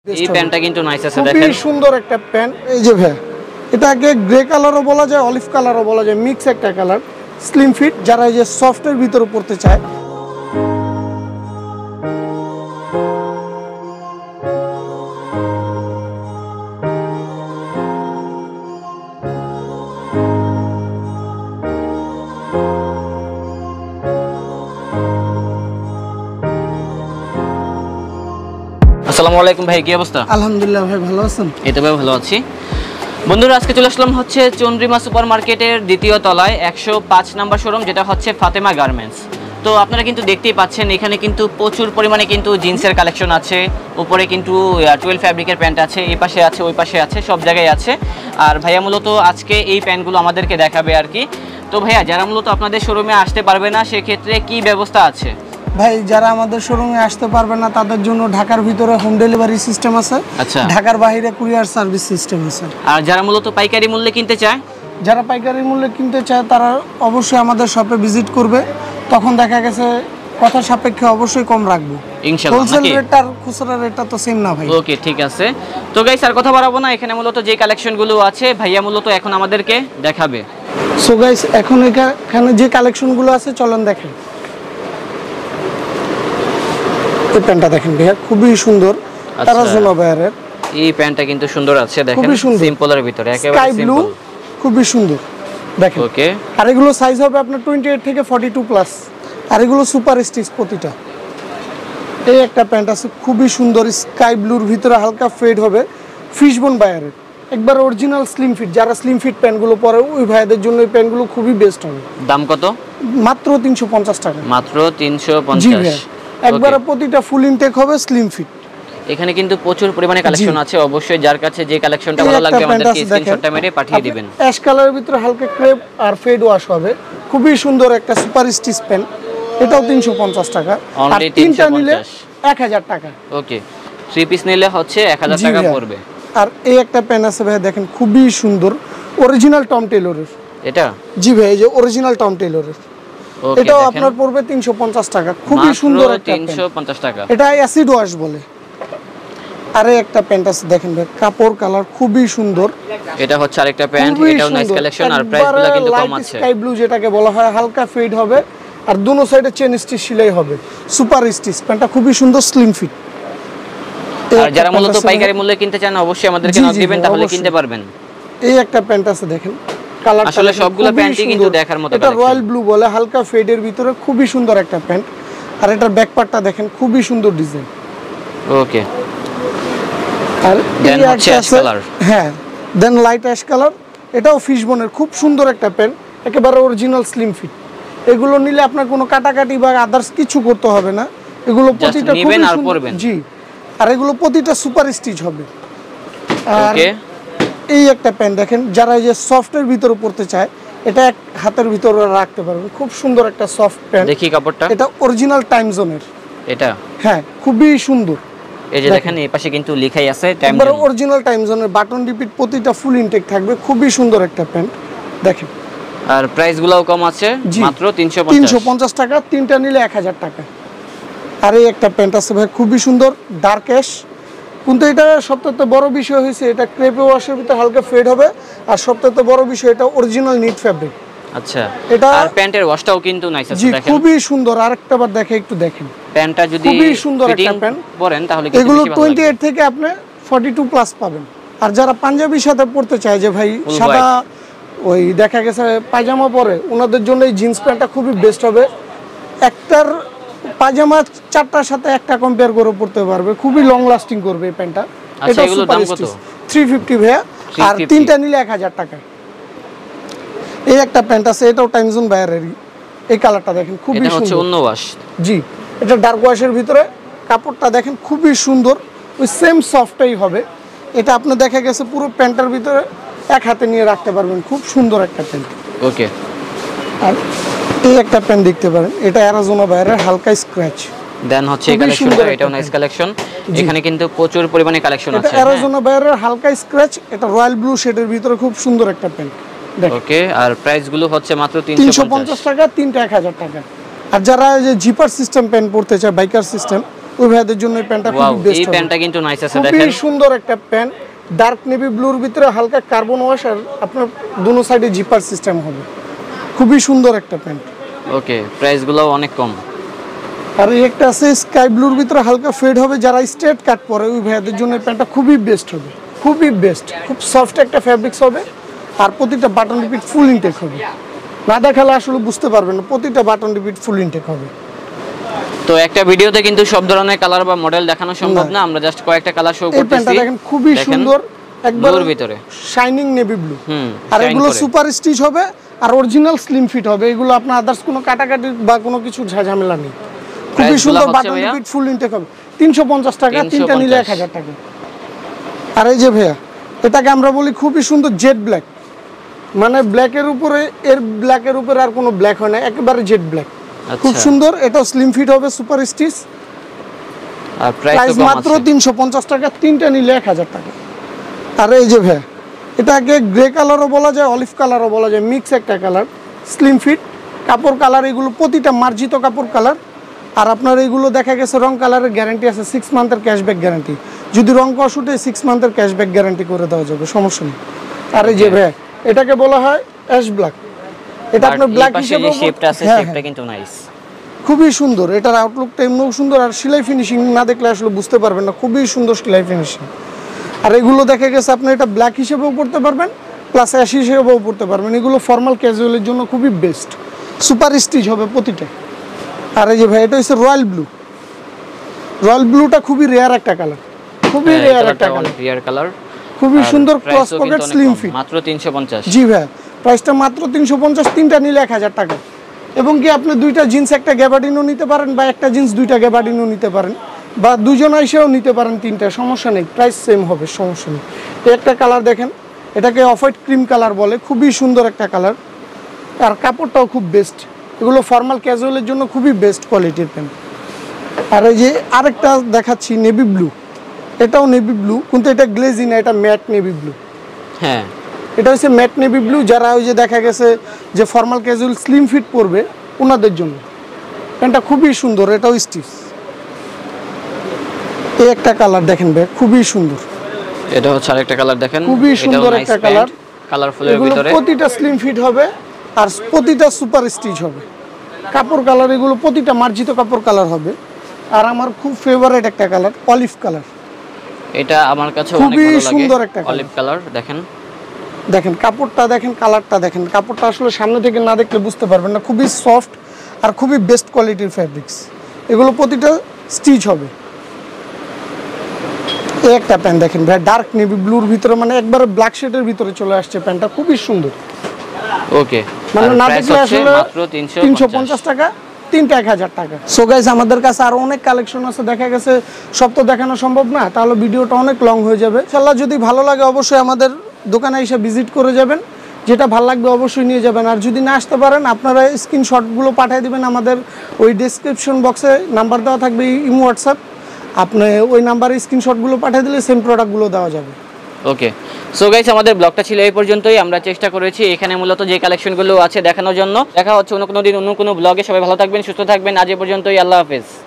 এই প্যান্টটা কিন্তু নাইস আছে দেখেন, খুবই সুন্দর একটা প্যান্ট। এই যে ভাই, এটাকে গ্রে কালারও বলা যায়, অলিভ কালারও বলা যায়, মিক্স একটা কালার, স্লিম ফিট। যারা এই যে সফটের ভিতরে পড়তে চায়, আসসালামু আলাইকুম ভাই, কি অবস্থা? আলহামদুলিল্লাহ ভাই, ভালো আছেন? এই তো ভাই ভালো আছি। বন্ধুরা, আজকে চলে আসলাম হচ্ছে চন্দ্রিমা সুপার মার্কেটের দ্বিতীয় তলায় 105 নাম্বার শোরুম, যেটা হচ্ছে ফাতেমা গার্মেন্টস। তো আপনারা কিন্তু দেখতেই পাচ্ছেন এখানে কিন্তু প্রচুর পরিমাণে কিন্তু জিন্সের কালেকশন আছে, উপরে কিন্তু 12 ফ্যাব্রিকের প্যান্ট আছে, এই পাশে আছে, ওই পাশে আছে, সব জায়গায় আছে। আর ভাইয়া মূলত আজকে এই প্যান্টগুলো আমাদেরকে দেখাবে আর কি। তো ভাইয়া, যারা মূলত আপনাদের শোরুমে আসতে পারবে না সেক্ষেত্রে কি ব্যবস্থা আছে? ভাই, যারা আমাদের শোরুমে আসতে পারবে না তাদের জন্য ঢাকার ভিতরে হোম ডেলিভারি সিস্টেম আছে। আচ্ছা। ঢাকার বাইরে কুরিয়ার সার্ভিস সিস্টেম আছে। আর যারা মূলত পাইকারি মূল্যে কিনতে চায়, যারা পাইকারি মূল্যে কিনতে চায় তারা অবশ্যই আমাদের শপে ভিজিট করবে। তখন দেখা গেছে কথা সাপেক্ষে অবশ্যই কম রাখবো ইনশাআল্লাহ। হোলসেল রেট আর খুচরা রেটটা তো সেম না ভাই। ওকে, ঠিক আছে। তো গাইস, আর কথা বাড়াবো না, এখানে মূলত যে কালেকশনগুলো আছে ভাইয়া মূলত এখন আমাদেরকে দেখাবে। সো গাইস, এখন এখানে যে কালেকশনগুলো আছে চলেন দেখেন। এই প্যান্টটা দেখেন ভাইয়া, খুবই সুন্দর, তারাজুনা বাইরের। এই প্যান্টটা কিন্তু সুন্দর আছে দেখেন, সিম্পলের ভিতরে একেবারে সিম্পল, খুবই সুন্দর দেখেন। ওকে। আর এগুলো সাইজ হবে আপনার 28 থেকে 42 প্লাস। আর এগুলো সুপার স্টিচ প্রতিটা। এই একটা প্যান্ট আছে খুবই সুন্দর, স্কাই ব্লুর ভিতরে হালকা ফেড হবে, ফিশবোন বাইরের, একবার অরিজিনাল স্লিম ফিট। যারা স্লিম ফিট প্যান্টগুলো পরে ওই ভাইদের জন্য এই প্যান্টগুলো খুবই বেস্ট হবে। দাম কত? মাত্র 350 টাকা। মাত্র 350। একবারে প্রতিটা ফুল ইনটেক হবে, স্লিম ফিট। এখানে কিন্তু প্রচুর পরিমাণে কালেকশন আছে, অবশ্যই যার কাছে যে কালেকশনটা ভালো লাগবে আমাদেরকে স্ক্রিনশটটা মেরে পাঠিয়ে দিবেন। অ্যাশ কালারের ভিতরে হালকা ক্রেপ আর ফেড ওয়াশ হবে, খুবই সুন্দর একটা সুপার স্টিচ প্যান্ট। এটাও 350 টাকা। আর তিনটা নিলে 1000 টাকা। ওকে, 3 পিস নিলে হচ্ছে 1000 টাকা পড়বে। আর এই একটা প্যান্ট আছে ভাই, দেখেন খুবই সুন্দর, অরিজিনাল টম টেলরের। এটা? জি ভাই, এই যে অরিজিনাল টম টেলরের। এটাও আপনার পড়বে 350 টাকা। খুবই সুন্দর একটা 350 টাকা। এটা অ্যাসিড ওয়াশ বলে। আরে একটা প্যান্ট আছে দেখেন ভাই, কাপড় কালার খুবই সুন্দর। এটা হচ্ছে আরেকটা প্যান্ট, এটাও নাইস কালেকশন। আর প্রাইসগুলো কিন্তু কম আছে। স্কাই ব্লু যেটাকে বলা হয়, হালকা ফেড হবে, আর দুনো সাইডে চেন স্টিচ সেলাই হবে, সুপার স্টিচ। প্যান্টটা খুবই সুন্দর, স্লিম ফিট। আর যারা মূলত পাইকারি মূল্যে কিনতে চান অবশ্যই আমাদেরকে নক দিবেন, তাহলে কিনতে পারবেন। এই একটা প্যান্ট আছে দেখেন, কালারটা আসলে সবগুলো প্যান্টই কিন্তু দেখার মতো। এটা রয়্যাল ব্লু বলে, হালকা ফেডের ভিতরে খুবই সুন্দর একটা প্যান্ট। আর এটার ব্যাক পার্টটা দেখেন, খুবই সুন্দর ডিজাইন। ওকে। আর দেন হচ্ছে অ্যাশ কালার। হ্যাঁ, দেন লাইট অ্যাশ কালার। এটাও ফিশবোনের খুব সুন্দর একটা প্যান্ট, একেবারে অরিজিনাল স্লিম ফিট। এগুলো নিলে আপনার কোনো কাটাকাটি বা আদার্স কিছু করতে হবে না। এগুলো প্রতিটা নেবেন আর পরবেন। জি। আর এগুলো প্রতিটা সুপার স্টিচ হবে। ওকে। এই একটা প্যান্ট দেখেন, যারা এই যে সফটের ভিতরে পড়তে চায়, এটা এক হাতের ভিতরে রাখতে পারবেন, খুব সুন্দর একটা সফট প্যান্ট। দেখি কাপড়টা। এটা অরিজিনাল টাইম জোনের। এটা? হ্যাঁ, খুবই সুন্দর। এই যে দেখেন, এই পাশে কিন্তু লেখাই আছে টাইম জোন। একবার অরিজিনাল টাইম জোনের, বাটন রিপিট, প্রতিটা ফুল ইনটেক থাকবে, খুবই সুন্দর একটা প্যান্ট দেখেন। আর প্রাইসগুলোও কম আছে, মাত্র 350 টাকা। তিনটা নিলে 1000 টাকা। আর এই একটা প্যান্ট আছে ভাই, খুবই সুন্দর, ডার্ক অ্যাশ। কিন্তু এটা সবথেকে বড় বিষয় হয়েছে, এটা ক্রেপে ওয়াশের ভিতরে হালকা ফেড হবে। আর সবথেকে বড় বিষয়, এটা অরিজিনাল নিট ফ্যাব্রিক। আচ্ছা। এটা আর প্যান্টের ওয়াশটাও কিন্তু নাইস আছে দেখেন, খুবই সুন্দর। আরেকটা বার দেখে একটু দেখেন প্যান্টটা, যদি খুবই সুন্দর একটা প্যান্ট পরেন তাহলে কিন্তু এগুলো 28 থেকে আপনি 42 প্লাস পাবেন। আর যারা পাঞ্জাবির সাথে পড়তে চায়, যে ভাই সাদা ওই দেখা গেছে পায়জামা পরে, ওনাদের জন্য এই জিন্স প্যান্টটা খুবই বেস্ট হবে। একটার পায়জামা 4টার সাথে একটা কম্পেয়ার করে পড়তে পারবে, খুবই লং লাস্টিং করবে এই প্যান্টটা। এটা এগুলোর দাম কত? 350 ভাইয়া। আর তিনটা নিলে 1000 টাকা। এই একটা প্যান্ট আছে, এটাও টাইম জোন বাইরেরই। এই কালারটা দেখেন, খুবই সুন্দর। এটা হচ্ছে অন্য ওয়াশ। জি, এটা ডার্ক ওয়াশের ভিতরে, কাপড়টা দেখেন খুবই সুন্দর, ওই সেম সফটটাই হবে। এটা আপনি দেখা গেছে পুরো প্যান্টের ভিতরে এক হাতে নিয়ে রাখতে পারবেন, খুব সুন্দর একটা প্যান্ট। ওকে। আর এই একটা প্যান্ট দেখতে পারেন, এটা অ্যারাজোনা বাইরের, হালকা স্ক্র্যাচ। দেন হচ্ছে এই কালেকশনটা, এটাও নাইস কালেকশন। এখানে কিন্তু প্রচুর পরিমাণে কালেকশন আছে। এটা অ্যারাজোনা বাইরের, হালকা স্ক্র্যাচ। এটা রয়্যাল ব্লু শেডের ভিতরে খুব সুন্দর একটা প্যান্ট। ওকে। আর প্রাইসগুলো হচ্ছে মাত্র 350 টাকা। তিনটা 1000 টাকা। আর যারা এই যে জিপার সিস্টেম প্যান্ট পড়তে চায়, বাইকার সিস্টেম, ওই ভাইদের জন্য এই প্যান্টটা খুবই বেস্ট। এই প্যান্টটা কিন্তু নাইস আছে, দেখেন খুবই সুন্দর একটা প্যান্ট, ডার্ক নেভি ব্লুর ভিতরে হালকা কার্বন ওয়াশ, আর আপনার দুনো সাইডে জিপার সিস্টেম হবে, খুবই সুন্দর একটা প্যান্ট। ওকে, প্রাইসগুলো অনেক কম। আর এই একটা আছে স্কাই ব্লুর ভিতরে হালকা ফেড হবে, যারা স্ট্রেট কাট পরে ওই ভাইদের জন্য এই প্যান্টটা খুবই বেস্ট হবে, খুবই বেস্ট। খুব সফট একটা ফ্যাব্রিক্স হবে, আর প্রতিটা বাটন রিপিট ফুল ইনটেক হবে, না দেখালে আসলে বুঝতে পারবেন না, প্রতিটা বাটন রিপিট ফুল ইনটেক হবে। তো একটা ভিডিওতে কিন্তু সব ধরনের কালার বা মডেল দেখানো সম্ভব না, আমরা জাস্ট কয়েকটা কালার শো করতেছি। এই প্যান্টটা দেখেন খুবই সুন্দর, একবার ব্লুর ভিতরে শাইনিং নেভি ব্লু, আর এগুলো সুপার স্টিচ হবে আর অরিজিনাল স্লিম ফিট হবে, এগুলো আপনার আদার্স কোনো কাটাকাটি বা কোনো কিছু ঝামেলা নেই। খুবই সুন্দর বাটন রিপিট ফুল ইনটেক হবে, 350 টাকা, তিনটা নিলে 1000 টাকা। আর এই যে ভাইয়া, এটাকে আমরা বলি খুবই সুন্দর জেড ব্ল্যাক, মানে ব্ল্যাকের উপরে এর ব্ল্যাকের উপরে আর কোনো ব্ল্যাক হয় না, একেবারে জেড ব্ল্যাক, খুব সুন্দর। এটাও স্লিম ফিট হবে, সুপার স্টিচ, আর প্রাইস মাত্র 350 টাকা, তিনটা নিলে 1000 টাকা। আর এই যে ভাইয়া, এটাকে গ্রে কালারও বলা যায়, অলিভ কালারও বলা যায়, মিক্স একটা কালার, স্লিম ফিট কাপড় কালার, এগুলো প্রতিটা মার্জিত কাপড় কালার। আর আপনার এইগুলো দেখা গেছে রং কালারের গ্যারান্টি আছে, 6 মান্থের ক্যাশব্যাক গ্যারান্টি, যদি রং কষ উঠে 6 মান্থের ক্যাশব্যাক গ্যারান্টি করে দেওয়া যাবে, সমস্যা নেই। আর এই যে ভাইয়া, এটাকে বলা হয় অ্যাশ ব্ল্যাক, এটা আপনার ব্ল্যাক হিসেবে শেপটা আছে, শেপটা কিন্তু নাইস, খুবই সুন্দর। এটার আউটলুকটা এমনিও সুন্দর, আর সেলাই ফিনিশিং না দেখলে আসলে বুঝতে পারবেন না, খুবই সুন্দর সেলাই ফিনিশিং। আর এগুলো দেখা গেছে আপনি এটা ব্ল্যাক হিসেবেও পড়তে পারবেন, প্লাস অ্যাশ হিসেবেও পড়তে পারবেন, এগুলো ফর্মাল ক্যাজুয়ালের জন্য খুবই বেস্ট, সুপার স্টিচ হবে প্রতিটা। আর এই যে ভাই, এটা হচ্ছে রয়্যাল ব্লু, রয়্যাল ব্লুটা খুবই রেয়ার একটা কালার, খুবই রেয়ার একটা কালার, খুবই সুন্দর ক্রস পকেট স্লিম ফিট, মাত্র 350। জি ভাই, প্রাইসটা মাত্র 350, তিনটা নিলে 1000 টাকা। এবং কি আপনি দুইটা জিন্স একটা গ্যাবার্ডিনও নিতে পারেন, বা একটা জিন্স দুইটা গ্যাবার্ডিনও নিতে পারেন, বা দুজন এসেও নিতে পারেন, তিনটা, সমস্যা নেই, প্রাইস সেম হবে, সমস্যা নেই। এই একটা কালার দেখেন, এটাকে অফ হোয়াইট ক্রিম কালার বলে, খুবই সুন্দর একটা কালার, আর কাপড়টাও খুব বেস্ট, এগুলো ফর্মাল ক্যাজুয়ালের জন্য খুবই বেস্ট কোয়ালিটির প্যান্ট। আর এই যে আরেকটা দেখাচ্ছি নেভি ব্লু, এটাও নেভি ব্লু, কিন্তু এটা গ্লেজি না, এটা ম্যাট নেভি ব্লু। হ্যাঁ, এটা হচ্ছে ম্যাট নেভি ব্লু, যারা ওই যে দেখা গেছে যে ফর্মাল ক্যাজুয়াল স্লিম ফিট পরবে ওনাদের জন্য প্যান্টটা খুবই সুন্দর, এটাও স্টিচ। এই একটা কালার দেখেন ভাই, খুবই সুন্দর, এটা হচ্ছে আরেকটা কালার দেখেন, খুবই সুন্দর একটা কালার, কালারফুলের ভিতরে, প্রতিটা স্লিম ফিট হবে আর প্রতিটা সুপার স্টিচ হবে, কাপড় কালার এগুলো প্রতিটা মার্জিত কাপড় কালার হবে। আর আমার খুব ফেভারিট একটা কালার অলিভ কালার, এটা আমার কাছে অনেক ভালো লাগে, সুন্দর একটা অলিভ কালার। দেখেন দেখেন কাপড়টা দেখেন, কালারটা দেখেন, কাপড়টা আসলে সামনে থেকে না দেখলে বুঝতে পারবেন না, খুবই সফট আর খুবই বেস্ট কোয়ালিটির ফ্যাব্রিক্স, এগুলো প্রতিটা স্টিচ হবে। এই একটা প্যান্ট দেখেন ভাই, ডার্ক নেভি ব্লুর ভিতরে, মানে একবারে ব্ল্যাক শেডের ভিতরে চলে আসছে প্যান্টটা, খুবই সুন্দর। ওকে, মানে না দেখলে আসলে মাত্র 350 টাকা, তিনটা 1000 টাকা। সো গাইস, আমাদের কাছে আরো অনেক কালেকশন আছে, দেখা গেছে সব তো দেখানো সম্ভব না, তাহলে ভিডিওটা অনেক লং হয়ে যাবে। ইনশাআল্লাহ যদি ভালো লাগে অবশ্যই আমাদের দোকানে এসে ভিজিট করে যাবেন, যেটা ভালো লাগবে অবশ্যই নিয়ে যাবেন। আর যদি না আসতে পারেন, আপনারা স্ক্রিনশটগুলো পাঠিয়ে দিবেন আমাদের ওই ডেসক্রিপশন বক্সে নাম্বার দেওয়া থাকবে, ইমো হোয়াটসঅ্যাপ, আপনি ওই নাম্বারে স্ক্রিনশটগুলো পাঠিয়ে দিলে সেম প্রোডাক্টগুলো দেওয়া যাবে। ওকে, সো গাইস, আমাদের ব্লগটা ছিল এই পর্যন্তই। আমরা চেষ্টা করেছি এখানে মূলত যে কালেকশনগুলো আছে দেখানোর জন্য। দেখা হচ্ছে অন্য কোনো দিন অন্য কোনো ব্লগে। সবাই ভালো থাকবেন, সুস্থ থাকবেন। আজ এ পর্যন্তই, আল্লাহ হাফেজ।